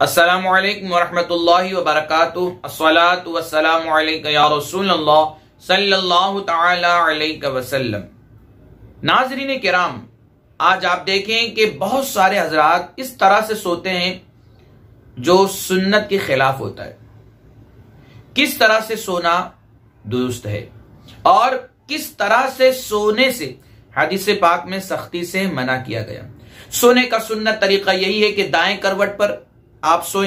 अस्सलामु अलैकुम वरहमतुल्लाहि वबरकातुहू। अस्सलातु वस्सलामु अलैका या रसूलल्लाह सल्लल्लाहु तआला अलैहि वसल्लम। नाज़रीन किराम, आज आप देखें कि बहुत सारे हजरात इस तरह से सोते हैं जो सुन्नत के खिलाफ होता है। किस तरह से सोना दुरुस्त है और किस तरह से सोने से हदीस पाक में सख्ती से मना किया गया। सोने का सुन्नत तरीका यही है कि दाएं करवट पर आप सोएं,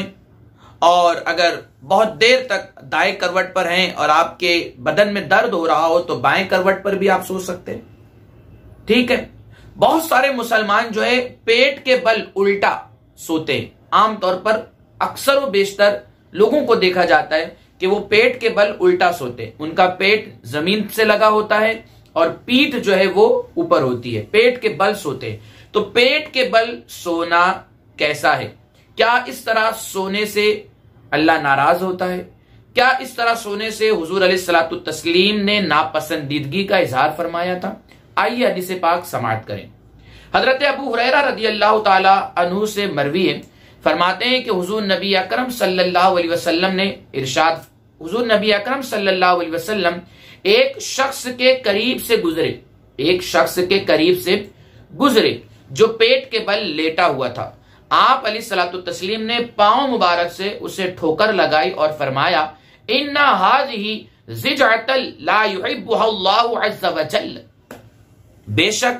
और अगर बहुत देर तक दाएं करवट पर हैं और आपके बदन में दर्द हो रहा हो तो बाएं करवट पर भी आप सो सकते हैं। ठीक है। बहुत सारे मुसलमान जो है पेट के बल उल्टा सोते हैं। आमतौर पर अक्सर व बेशतर लोगों को देखा जाता है कि वो पेट के बल उल्टा सोते हैं। उनका पेट जमीन से लगा होता है और पीठ जो है वो ऊपर होती है, पेट के बल सोते हैं। तो पेट के बल सोना कैसा है? क्या इस तरह सोने से अल्लाह नाराज होता है? क्या इस तरह सोने से हुजूर अलैहिस्सलातु तस्लीम ने नापसंदीदगी का इजहार फरमाया था? आइए हदीस पाक समाअत करें। हजरत अबू हुरैरा रदियल्लाहु ताला अन्हु से मरवी है, फरमाते हैं कि हुजूर नबी अकरम सल्लल्लाहु अलैहि वसल्लम ने इरशाद, हुजूर नबी अकरम सल्लल्लाहु अलैहि वसल्लम एक शख्स के करीब से गुजरे, एक शख्स के करीब से गुजरे जो पेट के बल लेटा हुआ था। आप अलैहिस्सलातु तस्लीम ने पांव मुबारक से उसे ठोकर लगाई और फरमाया, इन्ना हाज़िही ज़िजअतल ला युहिब्बुहा अल्लाहु अज़्ज़ व जल्ल। बेशक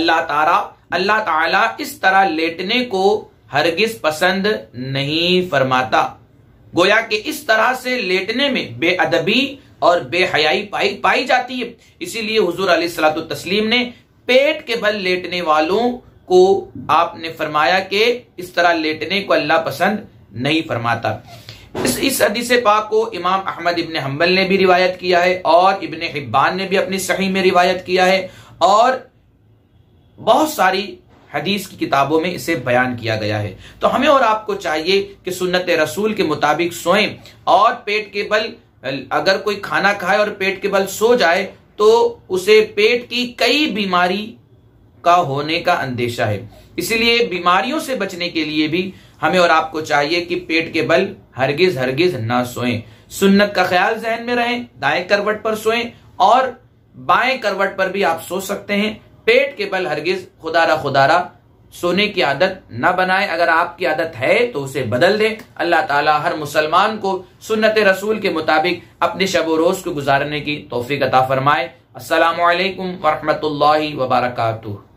अल्लाह ताला इस तरह लेटने को हरगिज पसंद नहीं फरमाता। गोया कि इस तरह से लेटने में बेअदबी और बेहयाई पाई जाती है। इसीलिए हुजूर अलैहिस्सलातु तस्लीम ने पेट के बल लेटने वालों को आपने फरमाया कि इस तरह लेटने को अल्लाह पसंद नहीं फरमाता। इस हदीस पाक को इमाम अहमद इब्न हम्बल ने भी रिवायत किया है और इब्न हिब्बान ने भी अपनी सही में रिवायत किया है, और बहुत सारी हदीस की किताबों में इसे बयान किया गया है। तो हमें और आपको चाहिए कि सुन्नत रसूल के मुताबिक सोएं, और पेट के बल, अगर कोई खाना खाए और पेट के बल सो जाए तो उसे पेट की कई बीमारी का होने का अंदेशा है। इसीलिए बीमारियों से बचने के लिए भी हमें और आपको चाहिए कि पेट के बल हरगिज ना सोएं। सुन्नत का ख्याल जहन में रहे, दाएं करवट पर सोएं और बाएं करवट पर भी आप सो सकते हैं। पेट के बल हरगिज खुदारा सोने की आदत ना बनाएं। अगर आपकी आदत है तो उसे बदल दें। अल्लाह ताला हर मुसलमान को सुन्नत रसूल के मुताबिक अपने शब व रोज को गुजारने की तौफीक अता फरमाए। अस्सलामु अलैकुम वरहमतुल्लाहि वबरकातुहू।